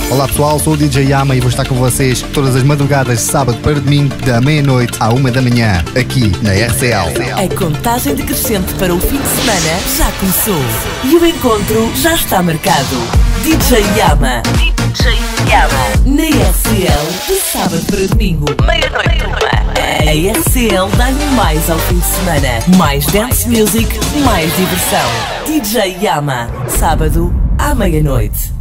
Olá pessoal, sou o DJ Yama e vou estar com vocês todas as madrugadas de sábado para domingo, da meia-noite à 1 da manhã, aqui na RCL. A contagem decrescente para o fim de semana já começou e o encontro já está marcado. DJ Yama. DJ Yama. Na RCL, de sábado para domingo, meia-noite uma. A RCL dá-lhe mais ao fim de semana. Mais dance music, mais diversão. DJ Yama. Sábado à meia-noite.